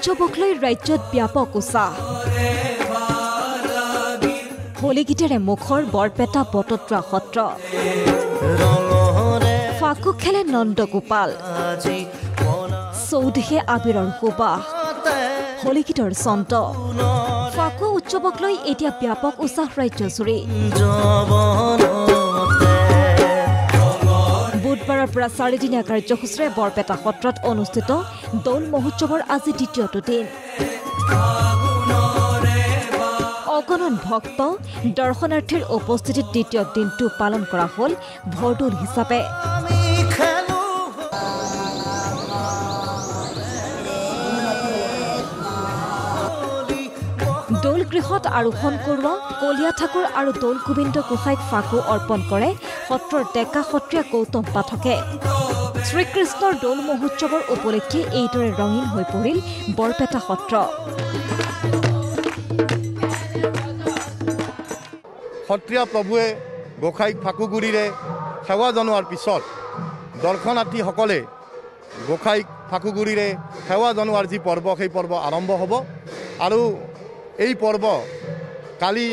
উৎসৱক লৈ ৰাজ্যত ব্যাপক উৎসাহ হোলী গীতেৰে মুখৰ বৰপেটা বটদ্ৰা সত্ৰ ফাকু খেলে নন্দগোপাল চৌদিশে আবিৰৰ সুবাস হোলী গীতৰ চন্ত ফাকু উৎসৱক লৈ এতিয়া ব্যাপক উৎসাহ ৰাজ্যজুৰি বুধবাৰৰ পৰা 4 দিনীয়া কাৰ্যসূচীৰে বৰপেটা সত্ৰত অনুষ্ঠিত দৌল মহোৎসৱৰ আজি দ্বিতীয়টো দিন অগণন ভক্ত দৰ্শনাৰ্থীৰ উপস্থিতিত দ্বিতীয় দিনটো পালন কৰা হ'ল ভৰদৌল হিচাপে দৌল গৃহত আৰোহণ কৰোৱা কলিয়া ঠাকুৰ আৰু দৌল গোবিন্দ গোসাঁইক ফাকু অৰ্পণ কৰে সত্ৰৰ ডেকা সত্ৰীয়া গৌতম পাঠকে শ্ৰীকৃষ্ণৰ দৌল মহোৎসৱৰ উপলক্ষে এইদৰে ৰঙীন হৈ পৰিল বৰপেটা সত্ৰ সত্ৰীয়া প্ৰভুৱে গোসাঁইক ফাকুগুৰিৰে সেৱা জনোৱাৰ পিছত দৰ্শনাৰ্থীসকলে গোসাঁইক ফাকুগুৰিৰে সেৱা জনোৱাৰ যি পৰ্ব সেই পৰ্ব আৰম্ভ হ'ব আৰু এই পৰ্ব কালি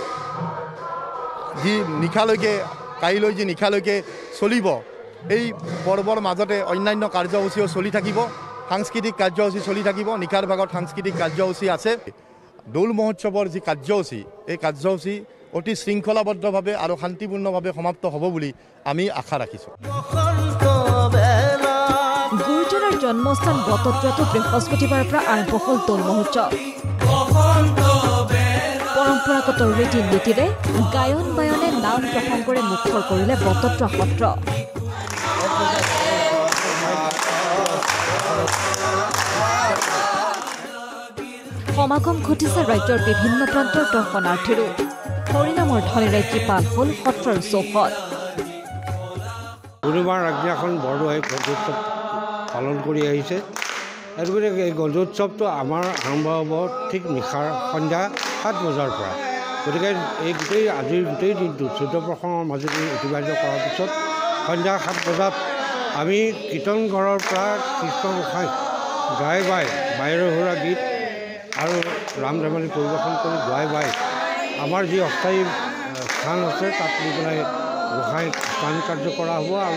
যি নিশালৈকে কাইলৈ যি নিশালৈকে চলিব এই পৰ্বৰ মাজতে অন্যান্য কাৰ্যসূচীও চলি থাকিব সাংস্কৃতিক কাৰ্যসূচী চলি থাকিব নিশাৰ ভাগত সাংস্কৃতিক কাৰ্যসূচী আছে দৌল মহোৎসৱৰ যি কাৰ্যসূচী এই কাৰ্যসূচী অতি শৃংখলাবদ্ধভাৱে আৰু শান্তিপূৰ্ণভাৱে সমাপ্ত হ'ব বুলি আমি আশা ৰাখিছোঁ গুৰুজনাৰ জন্মস্থান বটদ্ৰাটো বৃহস্পতিবাৰৰ পৰা আৰম্ভ হ'ল দৌল মহোৎসৱ পৰম্পৰাগত ৰীতি নীতিৰে গায়ন বায়নে নাম প্ৰসংগৰে মুখৰ কৰিলে বটদ্ৰা সত্ৰ সমাগম ঘটিছে ৰাজ্যৰ বিভিন্ন প্ৰান্তৰ দৰ্শনাৰ্থীৰো হৰিনামৰ ধ্বনিৰে কৃপাল হ'ল সত্ৰৰ চৌহদ গুৰুবাৰ আগদিনাখন বৰদোৱাই গণেশোৎসৱ পালন কৰি আহিছে এইদৰে এই গণেশোৎসৱটো আমাৰ আৰম্ভ হ'ব ঠিক নিশাৰ সন্ধ্যা 7 বজাৰ পৰা গতিকে এই আজিৰ গোটেই দিনটো চৈধ্য প্ৰসঙৰ মাজেদি অতিবাহিত কৰাৰ পিছত সন্ধ্যা 7 বজাত আমি কীৰ্তন ঘৰৰ পৰা কৃষ্ণ গোসাঁইক গাই বাই বাইৰ হোৰা গীত আৰু ৰাম ধেমালি পৰিৱেশন কৰি গাই বাই আমাৰ যি অস্থায়ী স্থান আছে তাত নি পেলাই গোসাঁইক স্নান কাৰ্য কৰা হ'ব আৰু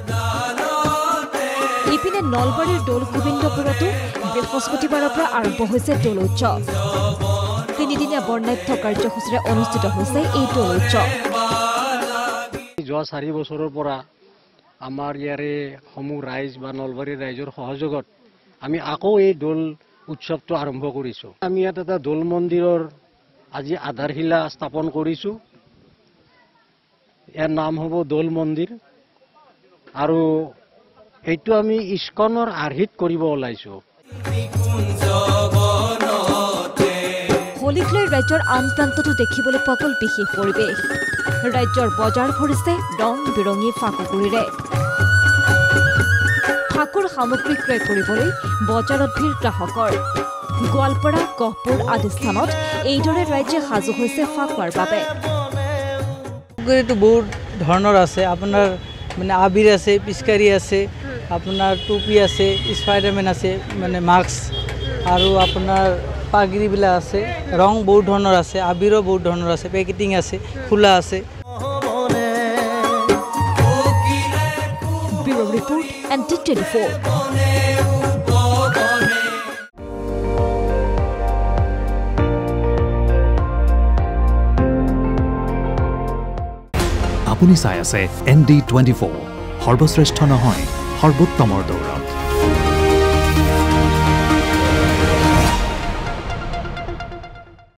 ইপিনে নলবাৰীৰ দৌল গোবিন্দপুৰতো বৃহস্পতিবাৰৰ পৰা আৰম্ভ হৈছে দৌল উৎসৱ 3 দিনীয়া বৰ্ণাঢ্য কাৰ্যসূচীৰে অনুষ্ঠিত হৈছে এই দৌল উৎসৱ যোৱা 4 বছৰৰ পৰা আমাৰ ইয়াৰে সমূহ ৰাইজ বা নলবাৰীৰ ৰাইজৰ সহযোগত আমি আকৌ এই দৌল উৎসৱটো আৰম্ভ কৰিছোঁ আমি ইয়াত এটা দৌল মন্দিৰৰ আজি আধাৰশিলা স্থাপন কৰিছোঁ ইয়াৰ নাম হ'ব দৌল মন্দিৰ আৰু এইটো আমি ইস্কনৰ আৰ্হিত কৰিব ওলাইছোঁ হোলীক লৈ ৰাজ্যৰ আন প্ৰান্ততো দেখিবলৈ পোৱা গ'ল বিশেষ পৰিৱেশ ৰাজ্যৰ বজাৰ ভৰিছে ৰং বিৰঙী ফাকুগুৰিৰে ফাকুৰ সামগ্ৰী ক্ৰয় কৰিবলৈ বজাৰত ভিৰ গ্ৰাহকৰ গোৱালপাৰা গহপুৰ আদি স্থানত এইদৰে ৰাজ্যে সাজু হৈছে ফাকুৱাৰ বাবে বহুত ধৰণৰ আছে আপোনাৰ মানে আবিৰ আছে পিচকাৰী আছে আপোনাৰ টুপি আছে স্পাইডাৰমেন আছে মানে মাস্ক আৰু আপোনাৰ পাগৰিবিলাক আছে ৰং বহুত ধৰণৰ আছে আবিৰো বহুত ধৰণৰ আছে পেকেটিং আছে খোলা আছে ব্যুৰো ৰিপোৰ্ট NT24 আপুনি চাই আছে ND24 সৰ্বশ্ৰেষ্ঠ নহয় সৰ্বোত্তমৰ দৌৰ